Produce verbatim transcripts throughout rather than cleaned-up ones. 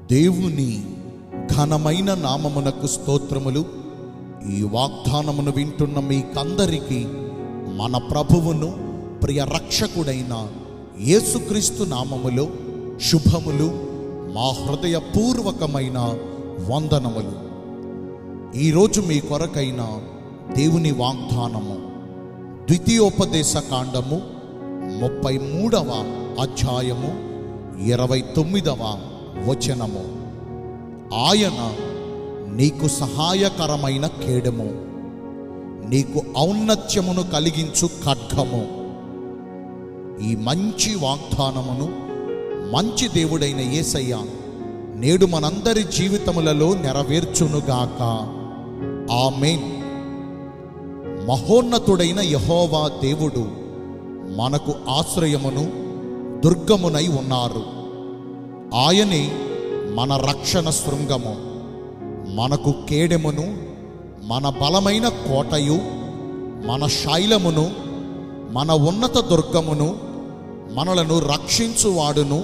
దేవుని ఘనమైన నామమునకు స్తోత్రములు. ఈ వాగ్దానమును వింటున్న మీకందరికీ మన ప్రభువును ప్రియ రక్షకుడైన యేసుక్రీస్తు నామములో శుభములు, మా హృదయపూర్వకమైన వందనములు. ఈరోజు మీ కొరకైన దేవుని వాగ్దానము ద్వితీయోపదేశ కాండము ముప్పై మూడవ అధ్యాయము ఇరవై తొమ్మిదవ వచనము. ఆయన నీకు సహాయకరమైన కేడము, నీకు ఔన్నత్యమును కలిగించు ఖడ్గము. ఈ మంచి వాగ్దానమును మంచి దేవుడైన యేసయ్య నేడు మనందరి జీవితములలో నెరవేర్చునుగాక. ఆమేన్. మహోన్నతుడైన యెహోవా దేవుడు మనకు ఆశ్రయమును దుర్గమునై ఉన్నారు. ఆయనే మన రక్షణ శృంగము, మనకు కేడెమును, మన బలమైన కోటయు, మన శైలమును, మన ఉన్నత దుర్గమును, మనలను రక్షించువాడును.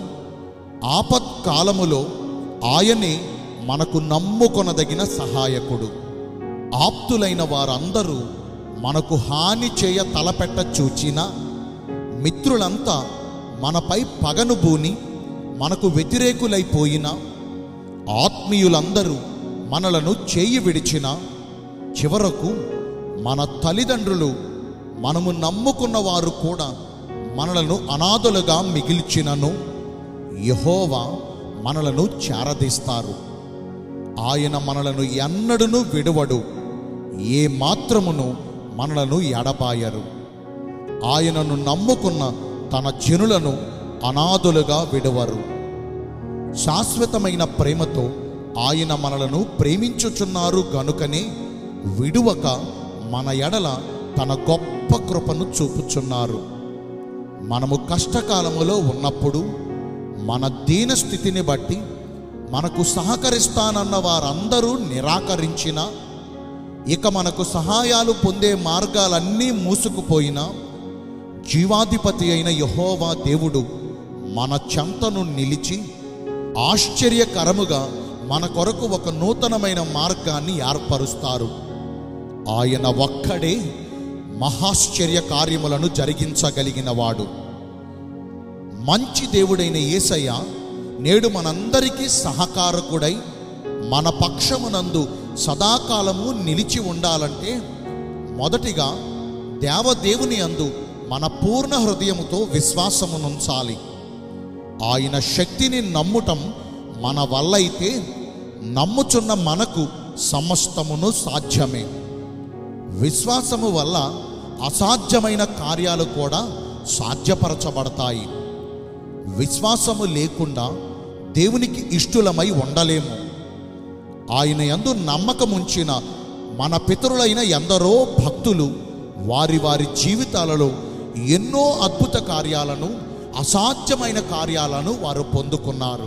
ఆపత్కాలములో ఆయనే మనకు నమ్ముకొనదగిన సహాయకుడు. ఆప్తులైన వారందరూ మనకు హాని చేయ తలపెట్ట చూచిన మిత్రులంతా మనపై పగను బూని మనకు వ్యతిరేకులైపోయిన, ఆత్మీయులందరూ మనలను చేయి విడిచిన, చివరకు మన తల్లిదండ్రులు, మనము నమ్ముకున్న వారు కూడా మనలను అనాథలుగా మిగిల్చినను యెహోవా మనలను చేరదీస్తారు. ఆయన మనలను ఎన్నడూను విడువడు, ఏ మాత్రమును మనలను ఎడబాయరు. ఆయనను నమ్ముకున్న తన జనులను అనాథలుగా విడువరు. శాశ్వతమైన ప్రేమతో ఆయన మనలను ప్రేమించుచున్నారు గనుకనే విడువక మన ఎడల తన గొప్ప కృపను చూపుచున్నారు. మనము కష్టకాలములో ఉన్నప్పుడు మన దీన స్థితిని బట్టి మనకు సహకరిస్తానన్న వారందరూ నిరాకరించిన, ఇక మనకు సహాయాలు పొందే మార్గాలన్నీ మూసుకుపోయినా జీవాధిపతి అయిన యెహోవా దేవుడు మన చెంతను నిలిచి ఆశ్చర్యకరముగా మన కొరకు ఒక నూతనమైన మార్గాన్ని ఏర్పరుస్తారు. ఆయన ఒక్కడే మహాశ్చర్య కార్యములను జరిగించగలిగిన వాడు. మంచి దేవుడైన యేసయ్య నేడు మనందరికీ సహకారకుడై మన పక్షమునందు సదాకాలము నిలిచి ఉండాలంటే మొదటిగా దేవదేవుని యందు మన పూర్ణ హృదయముతో విశ్వాసమునుంచాలి. ఆయన శక్తిని నమ్ముటం మన వల్ల అయితే నమ్ముచున్న మనకు సమస్తమును సాధ్యమే. విశ్వాసము వల్ల అసాధ్యమైన కార్యాలు కూడా సాధ్యపరచబడతాయి. విశ్వాసము లేకుండా దేవునికి ఇష్టలమై ఉండలేము. ఆయన యందు నమ్మకముంచిన మన పితరులైన ఎందరో భక్తులు వారి వారి జీవితాలలో ఎన్నో అద్భుత కార్యాలను, అసాధ్యమైన కార్యాలను వారు పొందుకున్నారు.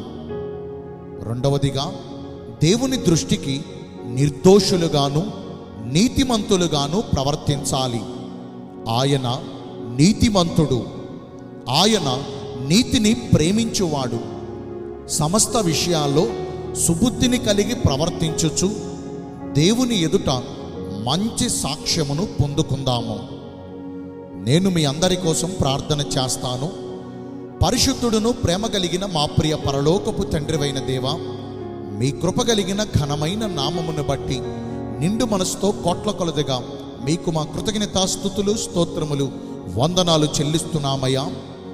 రెండవదిగా దేవుని దృష్టికి నిర్దోషులుగాను నీతిమంతులుగాను ప్రవర్తించాలి. ఆయన నీతిమంతుడు, ఆయన నీతిని ప్రేమించువాడు. సమస్త విషయాల్లో సుబుద్ధిని కలిగి ప్రవర్తించుచు దేవుని ఎదుట మంచి సాక్ష్యమును పొందుకుందాము. నేను మీ అందరి కోసం ప్రార్థన చేస్తాను. పరిశుద్ధుడును ప్రేమ కలిగిన మా ప్రియ పరలోకపు తండ్రివైన దేవా, మీ కృప కలిగిన ఘనమైన నామమును బట్టి నిండు మనసుతో కోట్ల కొలదిగా మీకు మా కృతజ్ఞతాస్తుతులు, స్తోత్రములు, వందనాలు చెల్లిస్తున్నామయ్యా.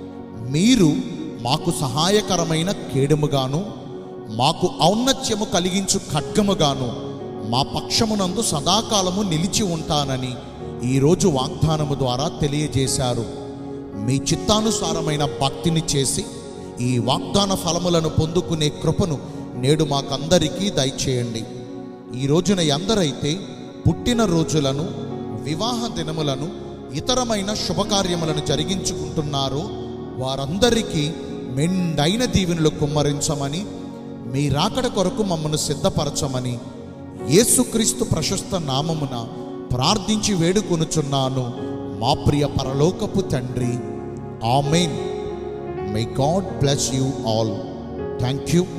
మీరు మాకు సహాయకరమైన కేడముగాను, మాకు ఔన్నత్యము కలిగించు ఖడ్గముగాను మా పక్షమునందు సదాకాలము నిలిచి ఉంటానని ఈరోజు వాగ్దానము ద్వారా తెలియజేశారు. మీ చిత్తానుసారమైన భక్తిని చేసి ఈ వాగ్దాన ఫలములను పొందుకునే కృపను నేడు మాకందరికీ దయచేయండి. ఈ రోజున ఎందరైతే పుట్టిన రోజులను, వివాహ దినములను, ఇతరమైన శుభకార్యములను జరిగించుకుంటున్నారో వారందరికీ మెండైన దీవెనలు కుమ్మరించమని, మీ రాకడ కొరకు మమ్మను సిద్ధపరచమని యేసుక్రీస్తు ప్రశస్త నామమున ప్రార్థించి వేడుకొనుచున్నాను మా ప్రియ పరలోకపు తండ్రి. ఆమేన్. May God bless you all. Thank you.